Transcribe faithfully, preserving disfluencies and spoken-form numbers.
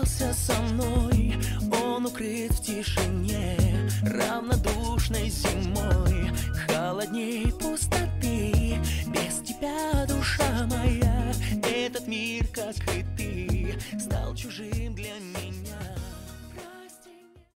остался со мной. Он укрыт в тишине равнодушной зимой, холодней пустоты. Без тебя, душа моя, этот мир, как и ты, стал чужим для меня.